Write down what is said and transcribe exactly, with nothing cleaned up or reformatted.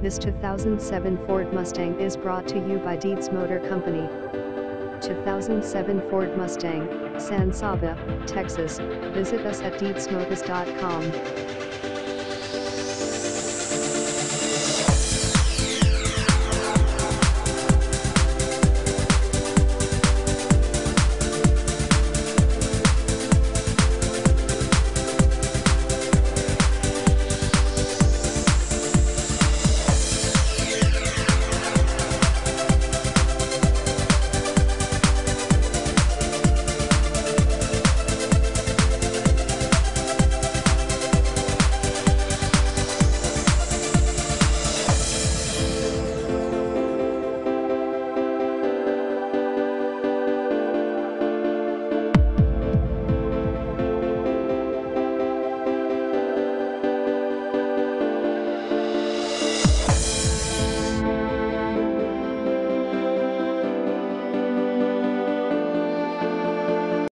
This two thousand seven Ford Mustang is brought to you by Dietz Motor Company. two thousand seven Ford Mustang, San Saba, Texas. Visit us at dietz motors dot com.